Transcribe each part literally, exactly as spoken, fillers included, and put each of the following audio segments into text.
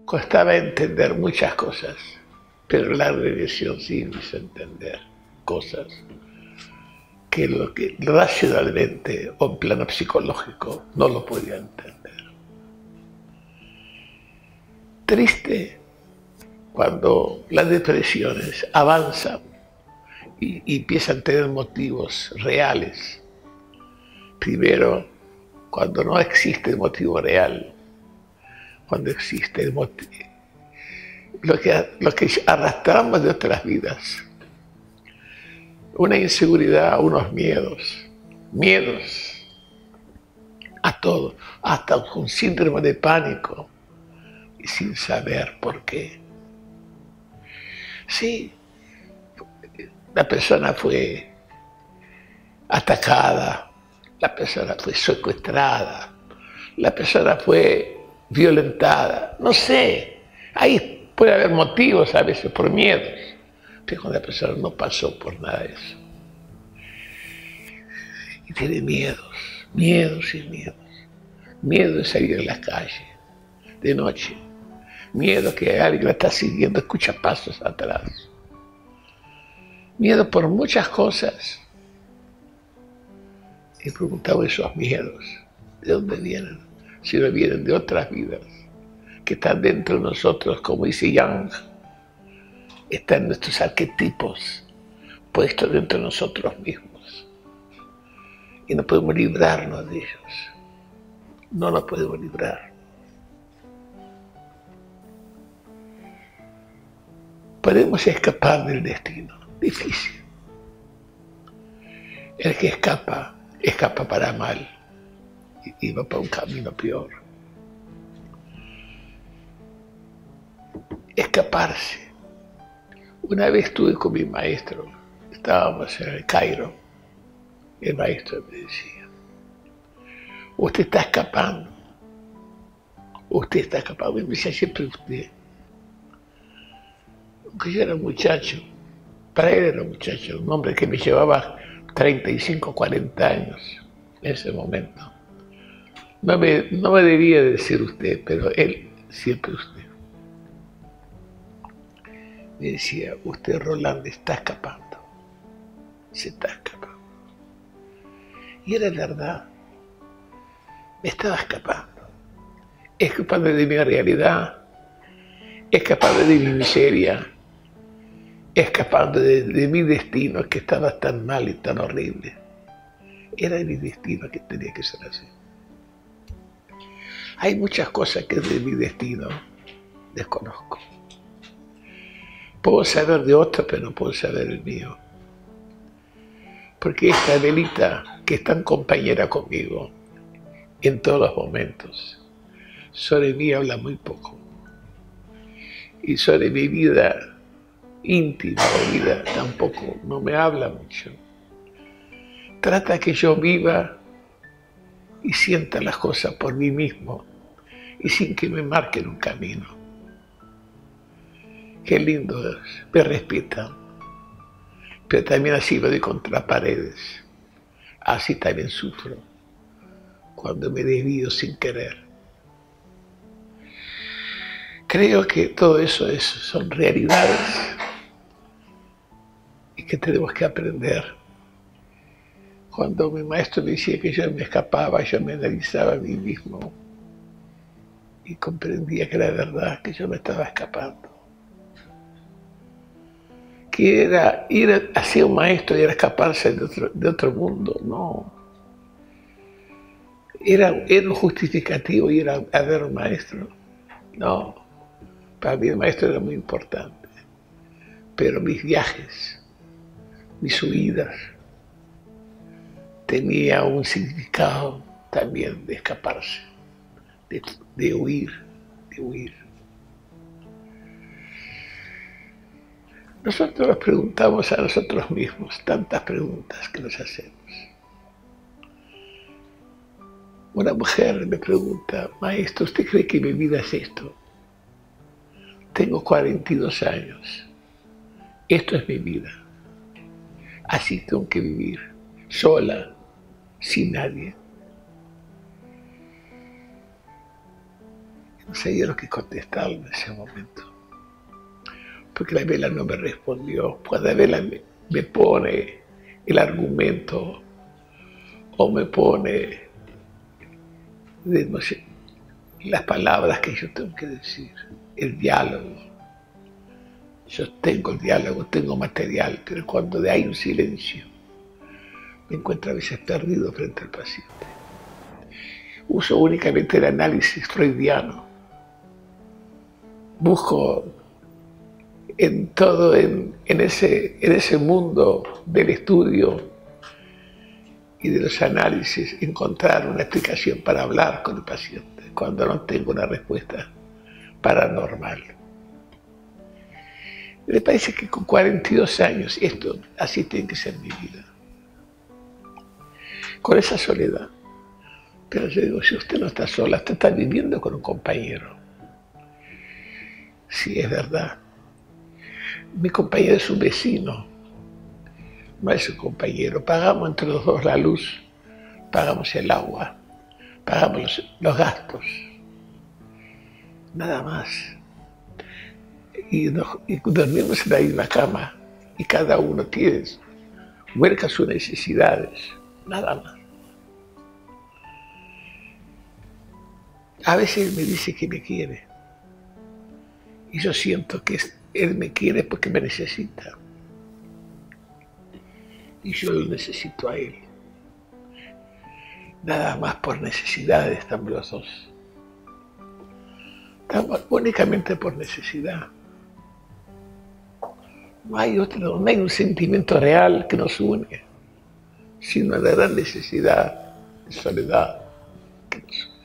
costaba entender muchas cosas, pero la regresión sí me hizo entender cosas que, lo que racionalmente o en plano psicológico no lo podía entender. Triste cuando las depresiones avanzan y, y empiezan a tener motivos reales. Primero, cuando no existe el motivo real, cuando existe el motivo, lo que, lo que arrastramos de otras vidas, una inseguridad, unos miedos, miedos a todo, hasta un síndrome de pánico y sin saber por qué. Sí, la persona fue atacada, la persona fue secuestrada, la persona fue violentada, no sé, ahí puede haber motivos a veces por miedos, pero cuando la persona no pasó por nada de eso. Y tiene miedos, miedos y miedos. Miedo de salir a la calle de noche, miedo que alguien la está siguiendo, escucha pasos atrás. Miedo por muchas cosas. Y preguntaba esos miedos, ¿de dónde vienen? Si no vienen de otras vidas, que están dentro de nosotros, como dice Jung, están nuestros arquetipos puestos dentro de nosotros mismos. Y no podemos librarnos de ellos. No nos podemos librar. Podemos escapar del destino. Difícil. El que escapa, escapa para mal y va para un camino peor. Escaparse. Una vez estuve con mi maestro, estábamos en el Cairo, el maestro me decía, usted está escapando, usted está escapando, me decía siempre usted. Aunque yo era un muchacho, para él era un muchacho, un hombre que me llevaba treinta y cinco, cuarenta años en ese momento. No me, no me debía decir usted, pero él siempre usted. Me decía, usted, Roland, está escapando, se está escapando. Y era verdad, me estaba escapando, escapando de mi realidad, escapando de mi miseria, escapando de, de mi destino que estaba tan mal y tan horrible. Era mi destino que tenía que ser así. Hay muchas cosas que de mi destino desconozco. Puedo saber de otros, pero no puedo saber el mío. Porque esta Abelita, que es tan compañera conmigo en todos los momentos, sobre mí habla muy poco. Y sobre mi vida íntima o vida tampoco, no me habla mucho. Trata que yo viva y sienta las cosas por mí mismo y sin que me marquen un camino. Qué lindo es, me respetan, pero también así me doy contra paredes. Así también sufro cuando me desvío sin querer. Creo que todo eso es, son realidades y que tenemos que aprender. Cuando mi maestro me decía que yo me escapaba, yo me analizaba a mí mismo y comprendía que era verdad, que yo me estaba escapando. Que era ir hacia un maestro y era escaparse de otro, de otro mundo, no. Era, era un justificativo ir a, a ver un maestro, no. Para mí el maestro era muy importante, pero mis viajes, mis huidas, tenía un significado también de escaparse, de, de huir, de huir. Nosotros nos preguntamos a nosotros mismos tantas preguntas que nos hacemos. Una mujer me pregunta, maestro, ¿usted cree que mi vida es esto? Tengo cuarenta y dos años. Esto es mi vida. Así tengo que vivir, sola, sin nadie. No sabía lo que contestarle en ese momento, porque la vela no me respondió. Cuando la vela me, me pone el argumento o me pone de, no sé, las palabras que yo tengo que decir, el diálogo. Yo tengo el diálogo, tengo material, pero cuando hay un silencio, me encuentro a veces perdido frente al paciente. Uso únicamente el análisis freudiano. Busco en todo, en, en, ese, en ese mundo del estudio y de los análisis, encontrar una explicación para hablar con el paciente cuando no tengo una respuesta paranormal. Me parece que con cuarenta y dos años esto así tiene que ser mi vida, con esa soledad. Pero yo digo, si usted no está sola, usted está viviendo con un compañero. Sí, es verdad. Mi compañero es un vecino, no es un compañero. Pagamos entre los dos la luz, pagamos el agua, pagamos los, los gastos, nada más. Y, nos, y dormimos en la misma cama y cada uno tiene, vuelca sus necesidades, nada más. A veces él me dice que me quiere y yo siento que él me quiere porque me necesita y yo lo necesito a él. Nada más por necesidades estamos los dos. Estamos únicamente por necesidad. No hay otro, no hay un sentimiento real que nos une, sino la gran necesidad de soledad que nos une.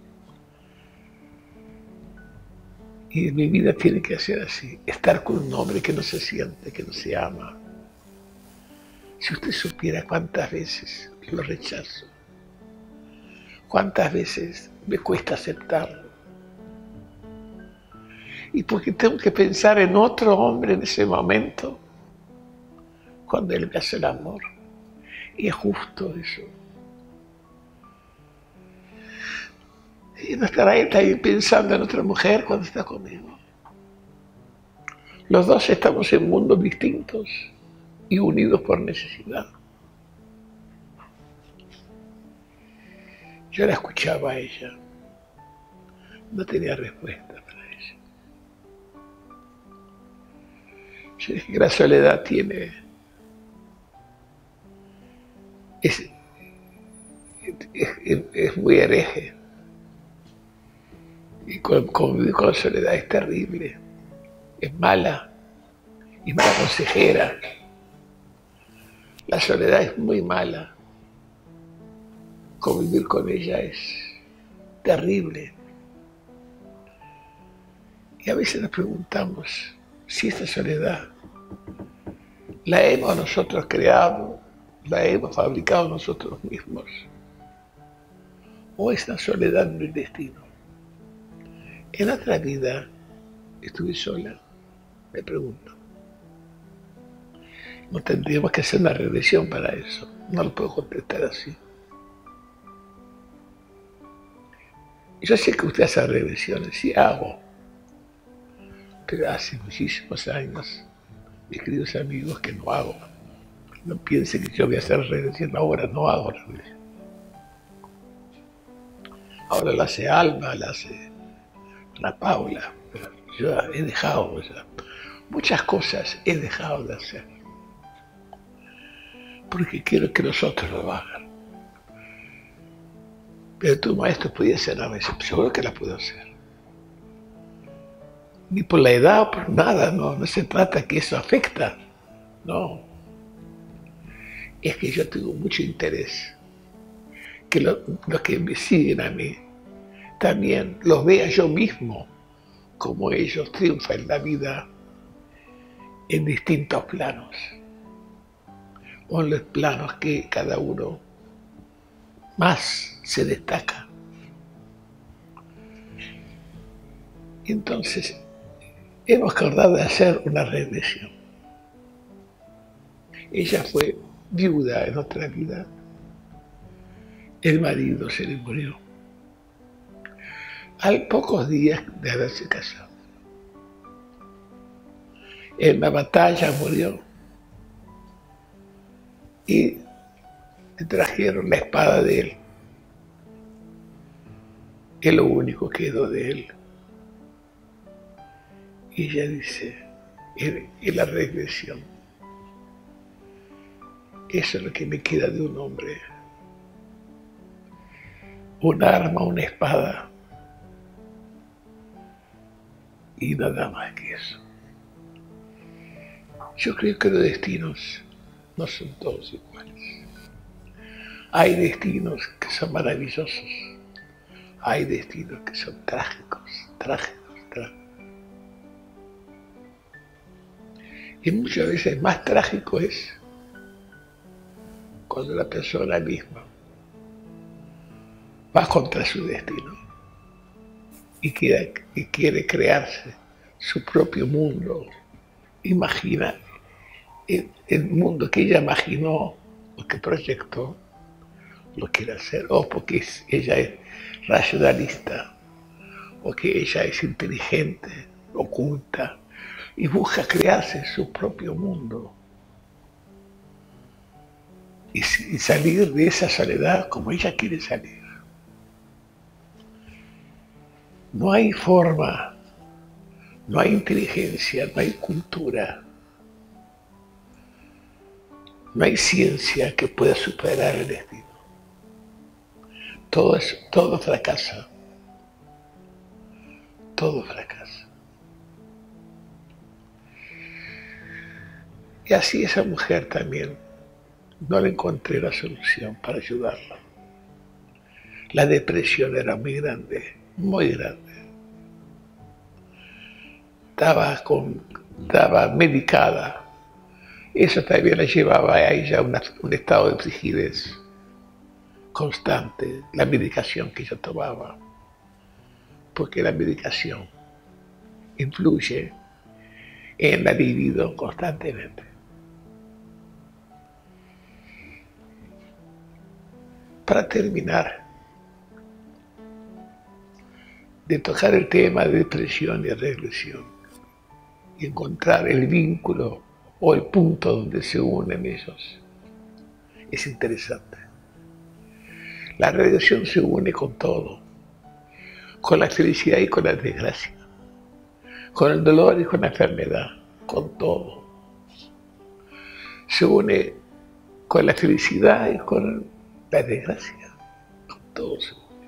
Y mi vida tiene que ser así, estar con un hombre que no se siente, que no se ama. Si usted supiera cuántas veces lo rechazo, cuántas veces me cuesta aceptarlo, y porque tengo que pensar en otro hombre en ese momento, cuando él me hace el amor, y es justo eso. Y no estará él también pensando en otra mujer cuando está conmigo. Los dos estamos en mundos distintos y unidos por necesidad. Yo la escuchaba a ella, no tenía respuesta para ella. Yo dije que la soledad tiene, es, es, es, es muy hereje. Y convivir con la soledad es terrible, es mala, es mala consejera. La soledad es muy mala. Convivir con ella es terrible. Y a veces nos preguntamos si esta soledad la hemos nosotros creado, la hemos fabricado nosotros mismos, o esta soledad no es destino. En otra vida estuve sola, me pregunto. No tendríamos que hacer una regresión para eso. No lo puedo contestar así. Yo sé que usted hace regresiones, sí hago. Pero hace muchísimos años, mis queridos amigos, que no hago. No piensen que yo voy a hacer regresión ahora, no hago regresión. Ahora la hace Alma, la hace la Paula, pero yo he dejado ya. Muchas cosas he dejado de hacer, porque quiero que los otros lo hagan. Pero tu maestro podía hacer a veces, seguro que la puedo hacer. Ni por la edad o por nada, no, no se trata que eso afecta, no. Es que yo tengo mucho interés que lo, los que me siguen a mí también los vea yo mismo, como ellos triunfan en la vida en distintos planos, o en los planos que cada uno más se destaca. Entonces, hemos acordado de hacer una regresión. Ella fue viuda en otra vida, el marido se le murió. Al pocos días de haberse casado. En la batalla murió y le trajeron la espada de él. Es lo único que quedó de él. Y ella dice, en, en la regresión, eso es lo que me queda de un hombre. Un arma, una espada y nada más que eso. Yo creo que los destinos no son todos iguales. Hay destinos que son maravillosos, hay destinos que son trágicos, trágicos, trágicos. Y muchas veces más trágico es cuando la persona misma va contra su destino y quiere, y quiere crearse su propio mundo, imagina el, el mundo que ella imaginó o que proyectó, lo quiere hacer, o porque es, ella es racionalista, o que ella es inteligente, oculta, y busca crearse su propio mundo y, y salir de esa soledad como ella quiere salir. No hay forma, no hay inteligencia, no hay cultura, no hay ciencia que pueda superar el destino. Todo, es, todo fracasa, todo fracasa. Y así esa mujer también, no le encontré la solución para ayudarla. La depresión era muy grande, muy grande. Estaba, con, estaba medicada. Eso también la llevaba a ella a una, un estado de frigidez constante, la medicación que ella tomaba. Porque la medicación influye en la libido constantemente. Para terminar de tocar el tema de depresión y regresión y encontrar el vínculo o el punto donde se unen ellos, es interesante. La regresión se une con todo, con la felicidad y con la desgracia, con el dolor y con la enfermedad, con todo. Se une con la felicidad y con la desgracia, con todo se une.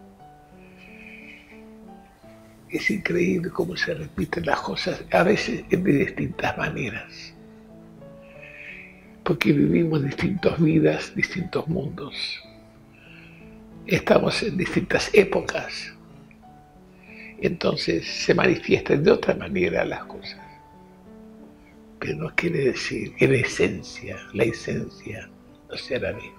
Es increíble cómo se repiten las cosas, a veces de distintas maneras, porque vivimos distintas vidas, distintos mundos. Estamos en distintas épocas, entonces se manifiestan de otra manera las cosas. Pero no quiere decir que la esencia, la esencia no sea la misma.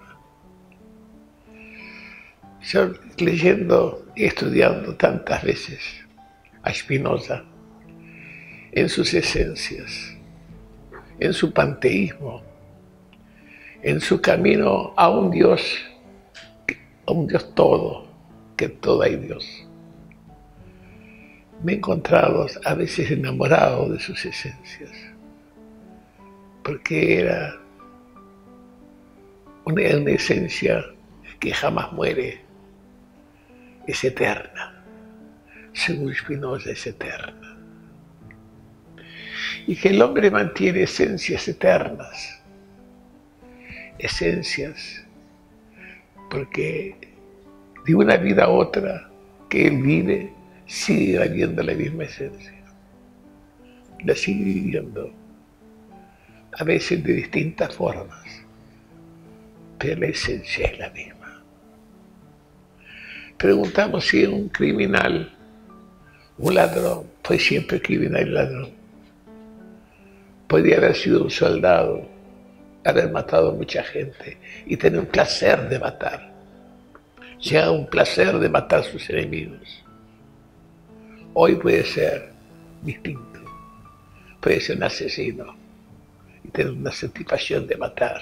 Yo leyendo y estudiando tantas veces a Spinoza, en sus esencias, en su panteísmo, en su camino a un Dios, a un Dios todo, que todo hay Dios. Me he encontrado a veces enamorado de sus esencias, porque era una, una esencia que jamás muere, es eterna. Según Spinoza, es eterna. Y que el hombre mantiene esencias eternas. Esencias, porque de una vida a otra que él vive, sigue viviendo la misma esencia. La sigue viviendo, a veces de distintas formas, pero la esencia es la misma. Preguntamos si un criminal, un ladrón, fue siempre criminal y ladrón. Podría haber sido un soldado, haber matado a mucha gente y tener un placer de matar. Llega un placer de matar a sus enemigos. Hoy puede ser distinto. Puede ser un asesino y tener una satisfacción de matar.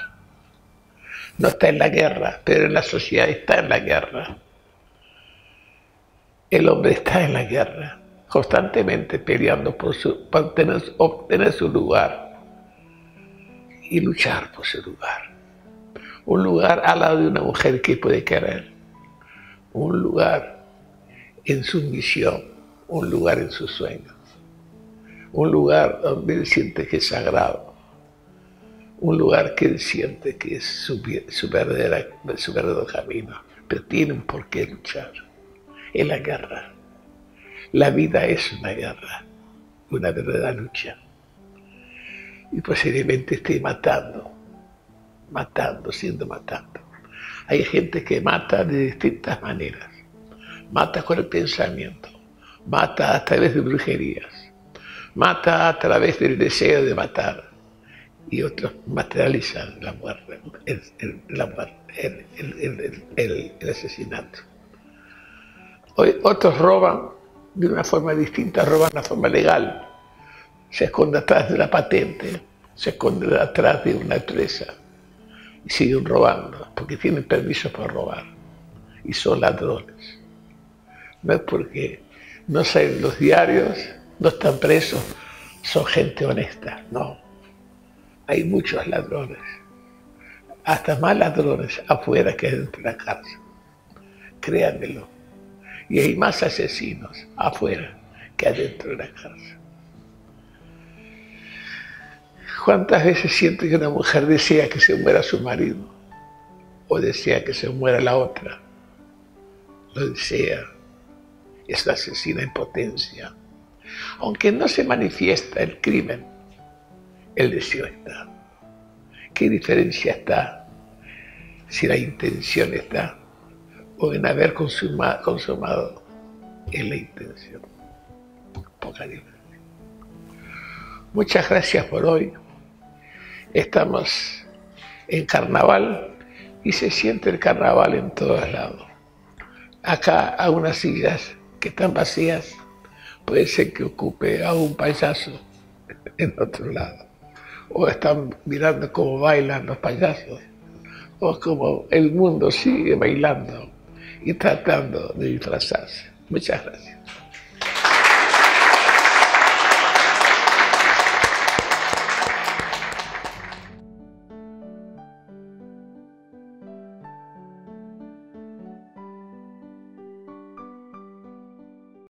No está en la guerra, pero en la sociedad está en la guerra. El hombre está en la guerra, constantemente peleando por, su, por obtener, obtener su lugar y luchar por su lugar. Un lugar al lado de una mujer que puede querer, un lugar en su misión, un lugar en sus sueños, un lugar donde él siente que es sagrado, un lugar que él siente que es su, su, verdadera, su verdadero camino, pero tienen por qué luchar. Es la guerra. La vida es una guerra, una verdadera lucha. Y posiblemente esté matando, matando, siendo matando. Hay gente que mata de distintas maneras. Mata con el pensamiento, mata a través de brujerías, mata a través del deseo de matar. Y otros materializan la muerte, el, el, la muerte, el, el, el, el asesinato. Hoy, otros roban de una forma distinta, roban de una forma legal. Se esconden atrás de la patente, se esconden atrás de una empresa y siguen robando porque tienen permiso para robar y son ladrones. No es porque no salen los diarios, no están presos, son gente honesta, no. Hay muchos ladrones, hasta más ladrones afuera que dentro de la cárcel, créanmelo. Y hay más asesinos afuera que adentro de la cárcel. ¿Cuántas veces siento que una mujer desea que se muera su marido? O desea que se muera la otra. Lo desea. Es la asesina en potencia. Aunque no se manifiesta el crimen, el deseo está. ¿Qué diferencia está si la intención está o en haber consumado, consumado en la intención? Poca diferencia. Muchas gracias por hoy. Estamos en carnaval y se siente el carnaval en todos lados. Acá a unas sillas que están vacías puede ser que ocupe a un payaso en otro lado. O están mirando cómo bailan los payasos, o cómo el mundo sigue bailando y tratando de disfrazarse. Muchas gracias.